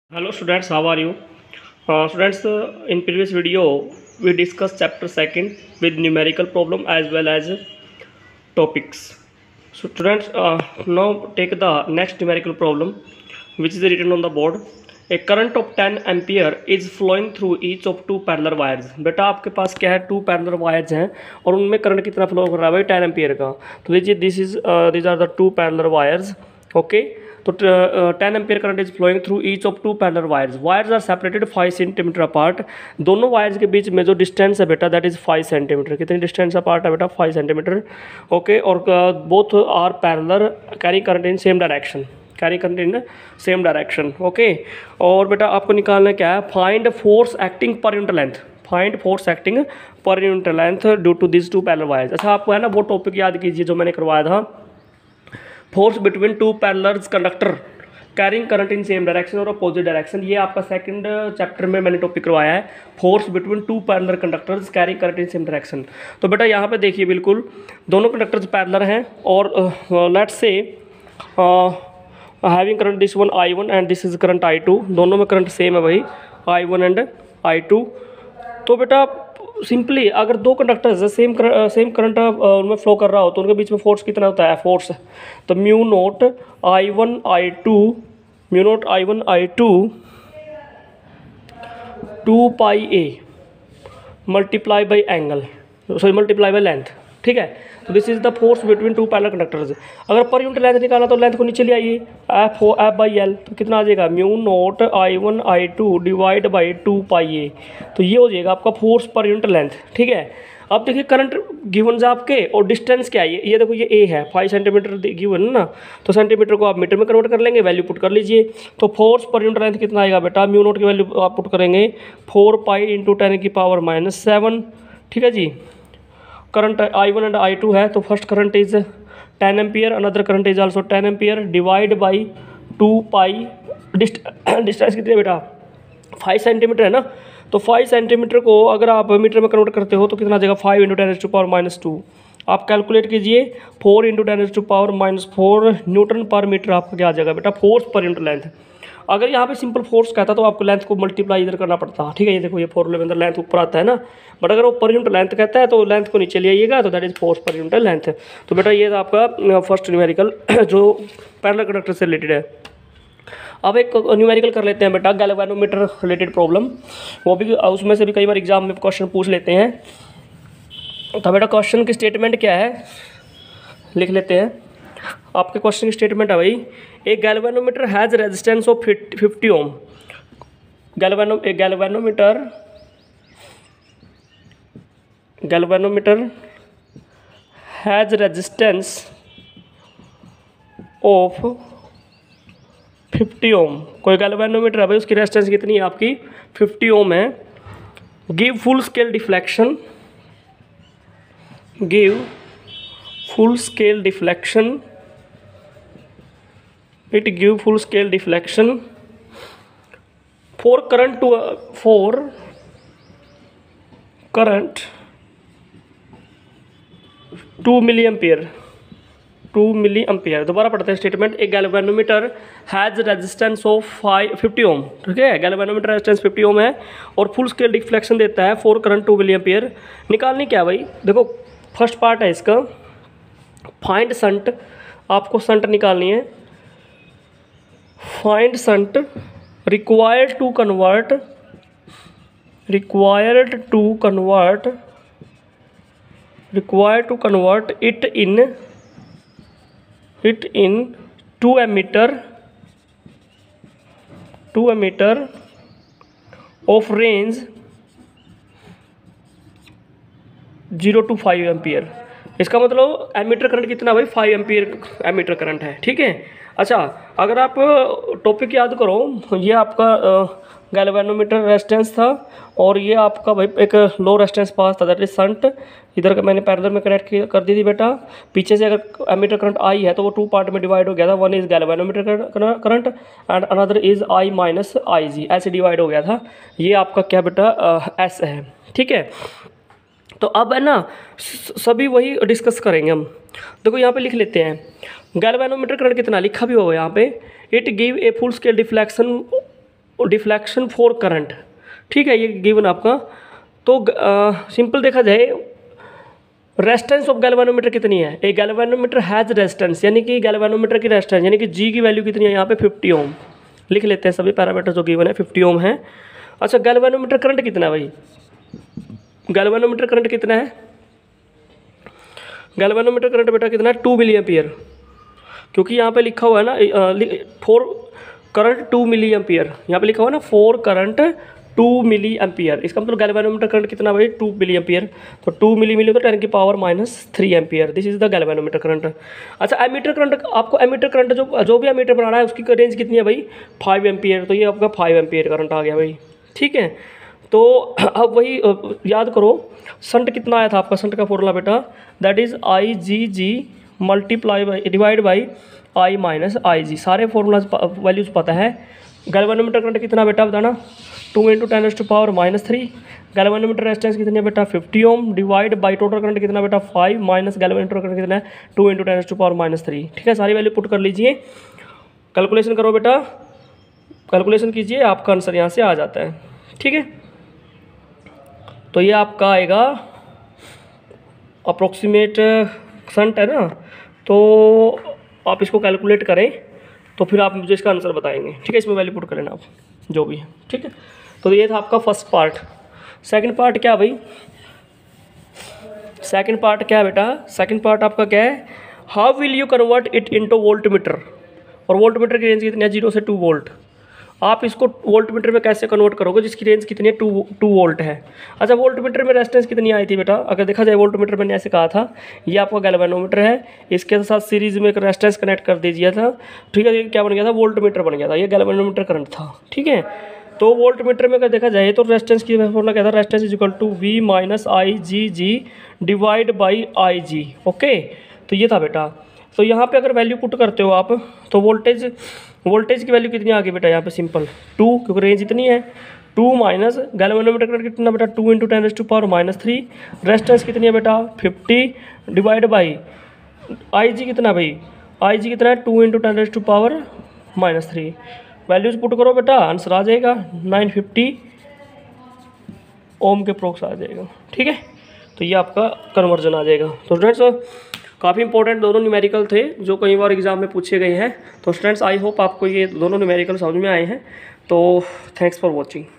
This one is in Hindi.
Hello students, how are you? Students, in previous video we discussed chapter second with numerical problem as well as topics. So students, now take the next numerical problem which is written on the board. A current of 10 ampere is flowing through each of two parallel wires. बेटा आपके पास क्या है, टू पैरेलल वायर्स हैं और उनमें करंट कितना फ्लो कर रहा है भाई, 10 एम्पियर का. तो लीजिए this are the two parallel wires. Okay, तो 10 ampere current is flowing through each of two parallel wires are separated 5 centimetre apart. दोनों वायर्स के बीच में जो डिस्टेंस है बेटा दैट इज 5 सेंटीमीटर. कितनी डिस्टेंस अपार्ट है बेटा, 5 सेंटीमीटर. ओके, और both are parallel carry current in same direction. Okay, और बेटा आपको निकालना क्या है, find force acting per unit length due to this two parallel wires. अच्छा, आपको है ना वो टॉपिक याद कीजिए जो मैंने करवाया था, force between two parallel conductor carrying current in same direction और अपोजिट डायरेक्शन. ये आपका सेकंड चैप्टर में मैंने टॉपिक करवाया है, force between two parallel conductors carrying current in same direction. तो बेटा यहाँ पे देखिए, बिल्कुल दोनों कंडक्टर्स पैरेलल हैं और let's say having current this one I1 and this is current I2. दोनों में करंट सेम है भाई, I1 एंड I2. तो बेटा सिंपली अगर दो कंडक्टर्स सेम करंट उनमें फ्लो कर रहा हो तो उनके बीच में फोर्स कितना होता है, फोर्स. तो mu naught I1 I2 2 pi a multiply by length. ठीक है, तो this is the force between two parallel conductors. अगर पर यूनिट लेंथ निकालना तो लेंथ को नीचे ले आइए, एफ बाई एल. तो कितना आ जाएगा, mu naught I1 I2 divide by 2 pi a. तो ये हो जाएगा आपका फोर्स पर यूनिट लेंथ. ठीक है, अब देखिए करंट गिवन है आपके और डिस्टेंस क्या है, ये देखो ये ए है, 5 सेंटीमीटर गिवन है ना. तो सेंटीमीटर को आप मीटर में कन्वर्ट कर लेंगे, वैल्यू पुट कर लीजिए. तो फोर्स पर यूनिट लेंथ कितना आएगा बेटा, म्यू नोट की वैल्यू आप पुट करेंगे 4 पाई इंटू 10⁻⁷. ठीक है जी. करंट I1 एंड I2 है, तो first current is 10 ampere, another current is also 10 ampere divide by 2 pi. Distance कितनी है बेटा, 5 सेंटीमीटर है ना. तो 5 सेंटीमीटर को अगर आप मीटर में कन्वर्ट करते हो तो कितना आ जाएगा, 5 इंटू 10⁻⁻². आप कैलकुलेट कीजिए, 4 इंटू 10⁻⁴ न्यूटन पर मीटर आपका क्या आ जाएगा बेटा, फोर्स पर यूनिट लेंथ. अगर यहाँ पे सिंपल फोर्स कहता तो आपको लेंथ को मल्टीप्लाई इधर करना पड़ता. ठीक है, ये देखो ये फॉर्मूले में अंदर लेंथ ऊपर आता है ना, बट अगर वो पर यूनिट लेंथ कहता है तो लेंथ को नीचे ले आइएगा, तो that is force per unit length. तो बेटा ये था आपका फर्स्ट न्यूमेरिकल जो पैरेलल कंडक्टर से रिलेटेड है. अब एक न्यूमेरिकल कर लेते हैं बेटा, गैल्वेनोमीटर रिलेटेड प्रॉब्लम. वो भी उसमें से भी कई बार एग्जाम में क्वेश्चन पूछ लेते हैं. तो बेटा क्वेश्चन की स्टेटमेंट क्या है लिख लेते हैं. आपके क्वेश्चन की स्टेटमेंट है भाई, a galvanometer has resistance of 50 ohm. Galvanometer has resistance of 50 ohm. कोई गैल्वेनोमीटर है भाई, उसकी रेजिस्टेंस कितनी है आपकी, 50 ओम है. Give full scale deflection for current 2 milliampere. दोबारा पढ़ते हैं स्टेटमेंट. एक galvanometer has resistance of 50 ohm. ठीक है, गैल्वेनोमीटर रेजिस्टेंस 50 ओम है और फुल स्केल डिफ्लेक्शन देता है फॉर करंट 2 मिलीएम्पियर. निकालनी क्या भाई, देखो फर्स्ट पार्ट है इसका, फाइंड संट. आपको संट निकालनी है. Find shunt required to convert it in 2 emitter of range 0 to 5 ampere. इसका मतलब एमीटर करंट कितना भाई, 5 एम्पियर एमीटर करंट है. ठीक है. अच्छा, अगर आप टॉपिक याद करो, ये आपका गैल्वेनोमीटर रेजिस्टेंस था और ये आपका भाई एक लो रेजिस्टेंस पास था, दैट इज संट. इधर का मैंने पैरेलल में कनेक्ट कर दी थी बेटा. पीछे से अगर एमीटर करंट आई है तो वो 2 पार्ट में डिवाइड हो गया था. One is galvanometer current and another is I minus IG, ऐसे डिवाइड हो गया था. ये आपका क्या बेटा S है. ठीक है, तो अब है ना सभी वही डिस्कस करेंगे हम. देखो यहाँ पे लिख लेते हैं गैल्वेनोमीटर करंट कितना लिखा भी होगा यहाँ पे, it give a full scale deflection deflection for current, ठीक है, ये गिवन आपका। तो सिंपल देखा जाए रेजिस्टेंस ऑफ गैल्वेनोमीटर कितनी है, एक गैल्वेनोमीटर हैज़ रेजिस्टेंस, यानी कि गैल्वेनोमीटर की रेजिस्टेंस यानी कि जी की वैल्यू कितनी है यहाँ पे 50 ओम, लिख लेते हैं सभी पैरामीटर जो गिवन है 50 ओम है। अच्छा गैल्वेनोमीटर करंट कितना है भाई, गैल्वेनोमीटर करंट कितना है, गैल्वेनोमीटर करंट बेटा कितना है 2 मिली एम्पियर, क्योंकि यहाँ पे लिखा हुआ है ना फॉर करंट 2 मिली एम्पियर, यहाँ पे लिखा हुआ है ना फॉर करंट 2 मिली एम्पियर, इसका मतलब गैल्वेनोमीटर करंट कितना भाई 2 मिली एम्पियर, तो 2 मिली तो 10 की power -3 ampere, this is the galvanometer current. अच्छा एमीटर करंट, आपको एमीटर करंट जो भी एमीटर बनाना है उसकी रेंज कितनी है भाई 5 एम्पियर, तो ये आपका 5 एम्पियर करंट आ गया भाई, ठीक है। तो अब वही याद करो शंट कितना आया था आपका, शंट का फॉर्मूला बेटा that is IgG multiply by divide by I minus IG, सारे फॉर्मूलाज वैल्यूज पता है। गैल्वेनोमीटर करंट कितना बेटा बताना 2 × 10⁻³ गैल्वेनोमीटर रेजिस्टेंस कितनी है बेटा 50 ohm divide by total current कितना बेटा 5 माइनस गैल्वेनोमीटर करंट कितना है 2 × 10⁻³, ठीक है। सारी वैल्यू पुट कर लीजिए, कैलकुलेशन करो बेटा, कैलकुलेशन कीजिए, आपका आंसर यहाँ से आ जाता है, ठीक है। तो ये आपका आएगा अप्रोक्सीमेट शंट है ना, तो आप इसको कैलकुलेट करें तो फिर आप मुझे इसका आंसर बताएंगे, ठीक है। इसमें वैल्यू पुट कर लेना आप जो भी है, ठीक है। तो ये था आपका फर्स्ट पार्ट। सेकंड पार्ट क्या भाई, सेकंड पार्ट क्या है बेटा, सेकंड पार्ट आपका क्या है, how will you convert it into voltmeter, और वोल्टमीटर की रेंज कितनी है 0 से 2 वोल्ट, आप इसको वोल्टमीटर में कैसे कन्वर्ट करोगे जिसकी रेंज कितनी है 2 वोल्ट है। अच्छा वोल्टमीटर में रेजिस्टेंस कितनी आई थी बेटा, अगर देखा जाए वोल्टमीटर मैंने ऐसे कहा था ये आपका गैल्वेनोमीटर है, इसके साथ सीरीज में एक रेजिस्टेंस कनेक्ट कर दीजिए था, ठीक है। ये क्या बन गया था वोल्टमीटर बन गया था, ये गैल्वेनोमीटर करंट था, ठीक है। तो वोल्टमीटर में अगर देखा जाए तो रेजिस्टेंस की फॉर्मूला क्या था, resistance is equal to V minus IgG divide by IG, okay. तो ये था बेटा, तो यहाँ पे अगर वैल्यू पुट करते हो आप तो वोल्टेज की वैल्यू कितनी आ गई बेटा यहाँ पे सिंपल 2, क्योंकि रेंज इतनी है 2 माइनस गैल्वेनोमीटर करंट कितना बेटा 2 × 10⁻³ रेजिस्टेंस कितनी है बेटा 50 डिवाइड बाई IG कितना भाई, IG कितना है 2 × 10⁻³ वैल्यूज पुट करो बेटा, आंसर आ जाएगा 950 ओम के प्रोक्स आ जाएगा, ठीक है। तो ये आपका कन्वर्जन आ जाएगा। तो स्टूडेंट्स काफ़ी इंपॉर्टेंट दोनों न्यूमेरिकल थे जो कई बार एग्जाम में पूछे गए हैं। तो स्टूडेंट्स आई होप आपको ये दोनों न्यूमेरिकल समझ में आए हैं। तो थैंक्स फॉर वॉचिंग।